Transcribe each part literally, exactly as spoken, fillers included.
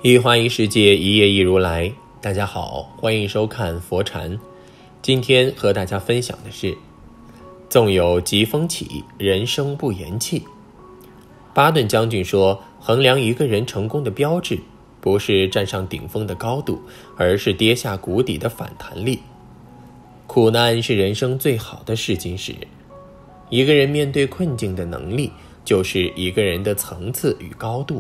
一花一世界，一叶一如来。大家好，欢迎收看佛禅。今天和大家分享的是，纵有疾风起，人生不言弃。巴顿将军说，衡量一个人成功的标志，不是站上顶峰的高度，而是跌下谷底的反弹力。苦难是人生最好的试金石，一个人面对困境的能力，就是一个人的层次与高度。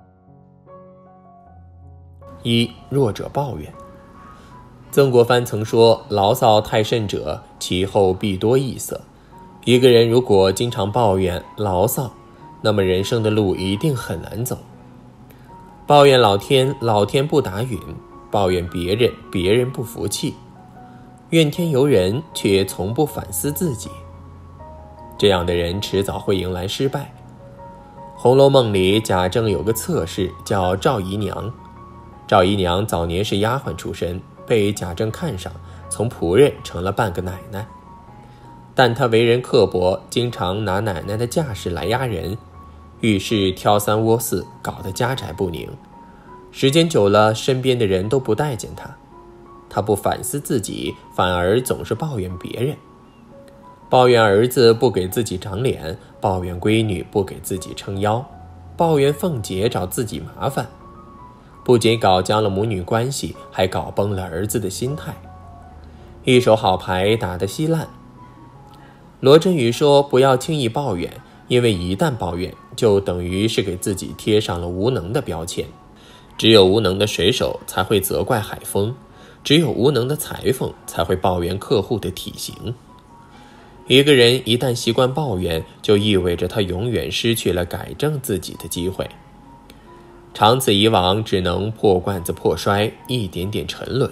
一、弱者抱怨。曾国藩曾说，牢骚太甚者，其后必多异色。一个人如果经常抱怨牢骚，那么人生的路一定很难走。抱怨老天，老天不打允；抱怨别人，别人不服气；怨天尤人，却从不反思自己。这样的人迟早会迎来失败。《红楼梦》里，贾政有个侧室叫赵姨娘。赵姨娘早年是丫鬟出身，被贾政看上，从仆人成了半个奶奶。但她为人刻薄，经常拿奶奶的架势来压人，遇事挑三窝四，搞得家宅不宁。时间久了，身边的人都不待见她。她不反思自己，反而总是抱怨别人。抱怨儿子不给自己长脸，抱怨闺女不给自己撑腰，抱怨凤姐找自己麻烦。不仅搞僵了母女关系，还搞崩了儿子的心态。一手好牌打得稀烂。罗振宇说，不要轻易抱怨，因为一旦抱怨，就等于是给自己贴上了无能的标签。只有无能的水手才会责怪海风，只有无能的裁缝才会抱怨客户的体型。一个人一旦习惯抱怨，就意味着他永远失去了改正自己的机会。长此以往，只能破罐子破摔，一点点沉沦。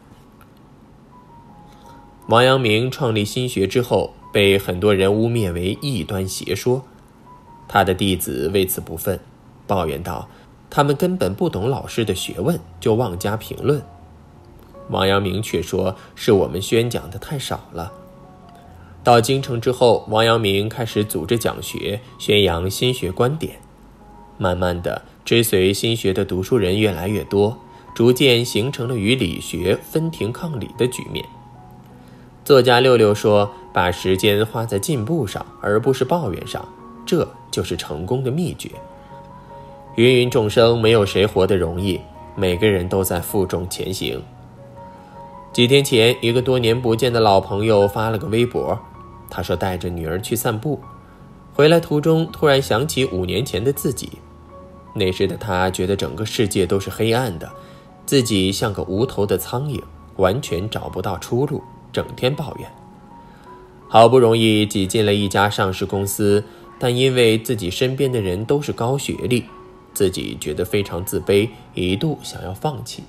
王阳明创立心学之后，被很多人污蔑为异端邪说，他的弟子为此不忿，抱怨道，他们根本不懂老师的学问，就妄加评论。王阳明却说，是我们宣讲的太少了。到京城之后，王阳明开始组织讲学，宣扬心学观点。慢慢的，追随心学的读书人越来越多，逐渐形成了与理学分庭抗礼的局面。作家六六说，把时间花在进步上，而不是抱怨上，这就是成功的秘诀。芸芸众生，没有谁活得容易，每个人都在负重前行。几天前，一个多年不见的老朋友发了个微博，他说带着女儿去散步，回来途中突然想起五年前的自己。那时的他觉得整个世界都是黑暗的，自己像个无头的苍蝇，完全找不到出路，整天抱怨。好不容易挤进了一家上市公司，但因为自己身边的人都是高学历，自己觉得非常自卑，一度想要放弃。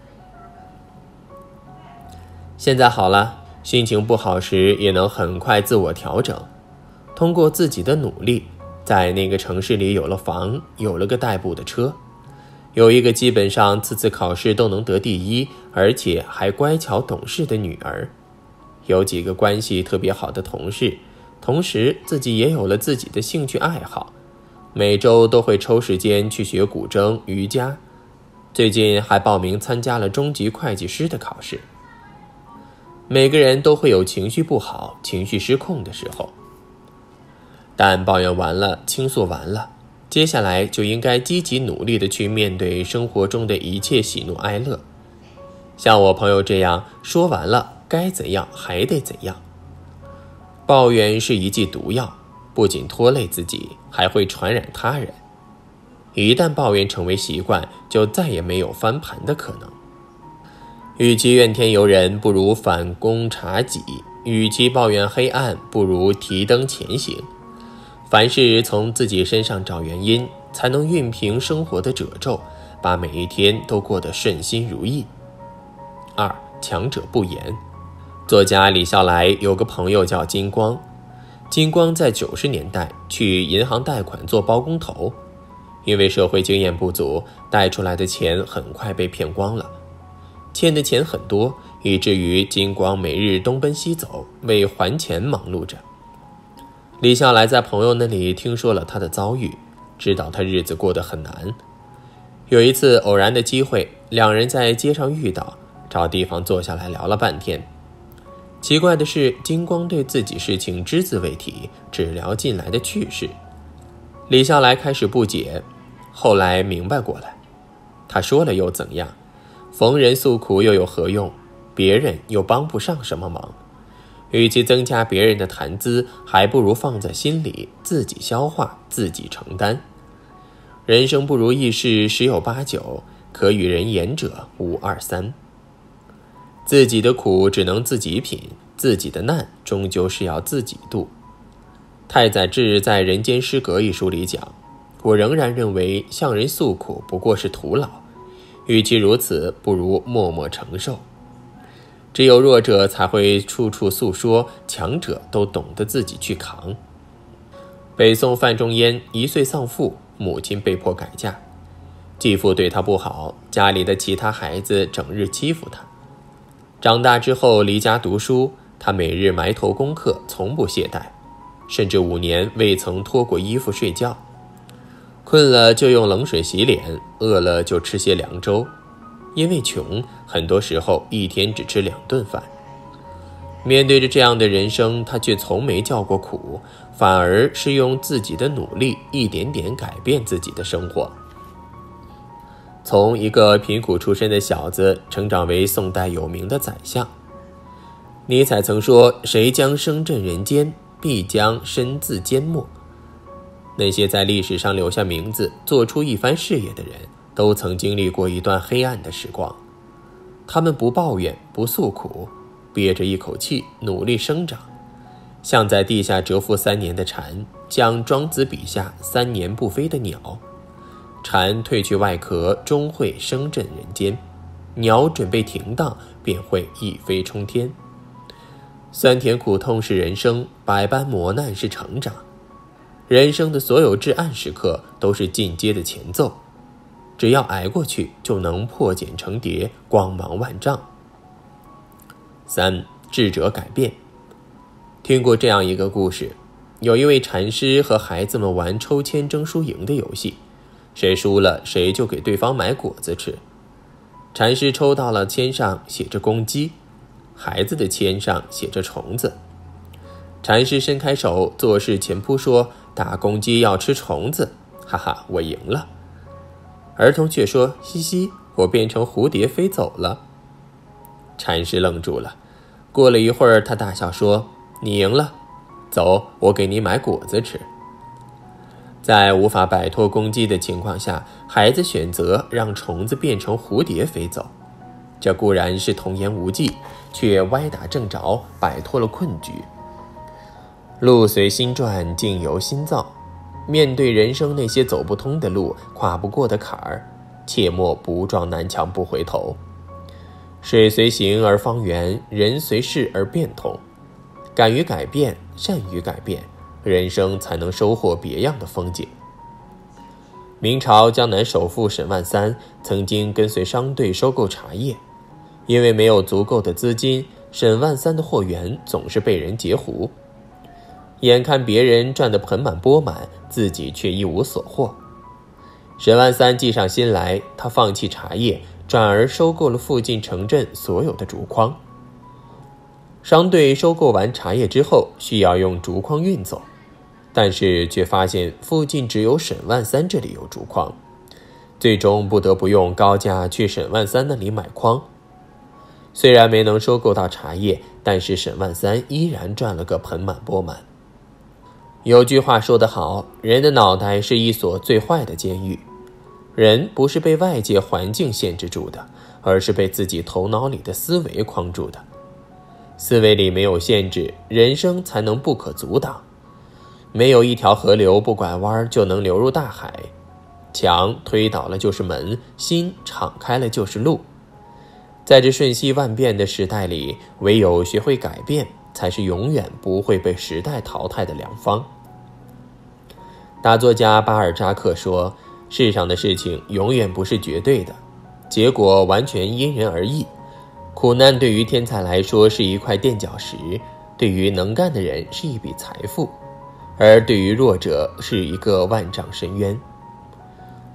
现在好了，心情不好时也能很快自我调整，通过自己的努力，在那个城市里有了房，有了个代步的车，有一个基本上次次考试都能得第一，而且还乖巧懂事的女儿，有几个关系特别好的同事，同时自己也有了自己的兴趣爱好，每周都会抽时间去学古筝、瑜伽，最近还报名参加了中级会计师的考试。每个人都会有情绪不好、情绪失控的时候，但抱怨完了，倾诉完了，接下来就应该积极努力地去面对生活中的一切喜怒哀乐。像我朋友这样，说完了，该怎样还得怎样。抱怨是一剂毒药，不仅拖累自己，还会传染他人。一旦抱怨成为习惯，就再也没有翻盘的可能。与其怨天尤人，不如反躬察己；与其抱怨黑暗，不如提灯前行。凡事从自己身上找原因，才能熨平生活的褶皱，把每一天都过得顺心如意。二、强者不言。作家李笑来有个朋友叫金光，金光在九十年代去银行贷款做包工头，因为社会经验不足，贷出来的钱很快被骗光了，欠的钱很多，以至于金光每日东奔西走，为还钱忙碌着。李笑来在朋友那里听说了他的遭遇，知道他日子过得很难， 有一次偶然的机会，两人在街上遇到，找地方坐下来聊了半天。奇怪的是，金光对自己事情只字未提，只聊近来的趣事。李笑来开始不解，后来明白过来，他说了又怎样？逢人诉苦又有何用？别人又帮不上什么忙。与其增加别人的谈资，还不如放在心里，自己消化，自己承担。人生不如意事十有八九，可与人言者无二三。自己的苦只能自己品，自己的难终究是要自己度。太宰治在《人间失格》一书里讲，我仍然认为向人诉苦不过是徒劳，与其如此，不如默默承受。只有弱者才会处处诉说，强者都懂得自己去扛。北宋范仲淹一岁丧父，母亲被迫改嫁，继父对他不好，家里的其他孩子整日欺负他。长大之后离家读书，他每日埋头功课，从不懈怠，甚至五年未曾脱过衣服睡觉。困了就用冷水洗脸，饿了就吃些凉粥。因为穷，很多时候一天只吃两顿饭。面对着这样的人生，他却从没叫过苦，反而是用自己的努力一点点改变自己的生活。从一个贫苦出身的小子成长为宋代有名的宰相。尼采曾说，谁将声震人间，必将身自缄默。那些在历史上留下名字，做出一番事业的人，都曾经历过一段黑暗的时光。他们不抱怨，不诉苦，憋着一口气努力生长，像在地下蛰伏三年的蝉，像庄子笔下三年不飞的鸟。蝉褪去外壳，终会声震人间，鸟准备停当，便会一飞冲天。酸甜苦痛是人生，百般磨难是成长。人生的所有至暗时刻都是进阶的前奏，只要挨过去，就能破茧成蝶，光芒万丈。三，智者改变。听过这样一个故事，有一位禅师和孩子们玩抽签争输赢的游戏，谁输了谁就给对方买果子吃。禅师抽到了签上写着公鸡，孩子的签上写着虫子。禅师伸开手，作势前扑说，打公鸡要吃虫子，哈哈，我赢了。儿童却说，嘻嘻，我变成蝴蝶飞走了。禅师愣住了，过了一会儿，他大笑说，你赢了，走，我给你买果子吃。在无法摆脱公鸡的情况下，孩子选择让虫子变成蝴蝶飞走，这固然是童言无忌，却歪打正着，摆脱了困局。路随心转，境由心造。面对人生那些走不通的路，跨不过的坎儿，切莫不撞南墙不回头。水随形而方圆，人随事而变通。敢于改变，善于改变，人生才能收获别样的风景。明朝江南首富沈万三曾经跟随商队收购茶叶，因为没有足够的资金，沈万三的货源总是被人截胡。眼看别人赚得盆满钵满，自己却一无所获。沈万三计上心来，他放弃茶叶，转而收购了附近城镇所有的竹筐。商队收购完茶叶之后，需要用竹筐运走，但是却发现附近只有沈万三这里有竹筐，最终不得不用高价去沈万三那里买筐。虽然没能收购到茶叶，但是沈万三依然赚了个盆满钵满。有句话说得好，人的脑袋是一所最坏的监狱。人不是被外界环境限制住的，而是被自己头脑里的思维框住的。思维里没有限制，人生才能不可阻挡。没有一条河流不拐弯就能流入大海，墙推倒了就是门，心敞开了就是路。在这瞬息万变的时代里，唯有学会改变，才是永远不会被时代淘汰的良方。大作家巴尔扎克说，世上的事情永远不是绝对的，结果完全因人而异。苦难对于天才来说是一块垫脚石，对于能干的人是一笔财富，而对于弱者是一个万丈深渊。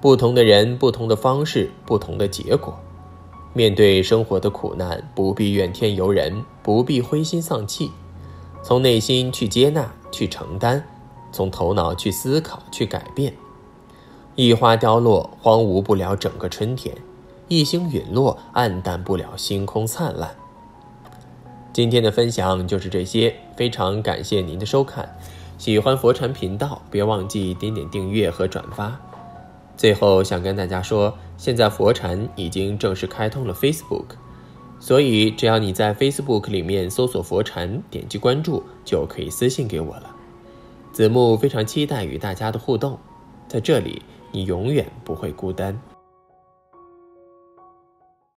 不同的人，不同的方式，不同的结果。面对生活的苦难，不必怨天尤人，不必灰心丧气，从内心去接纳，去承担，从头脑去思考，去改变。一花凋落，荒芜不了整个春天；一星陨落，暗淡不了星空灿烂。今天的分享就是这些，非常感谢您的收看。喜欢佛禅频道，别忘记点点订阅和转发。最后想跟大家说，现在佛禅已经正式开通了 Facebook， 所以只要你在 Facebook 里面搜索佛禅，点击关注，就可以私信给我了。子木非常期待与大家的互动，在这里你永远不会孤单。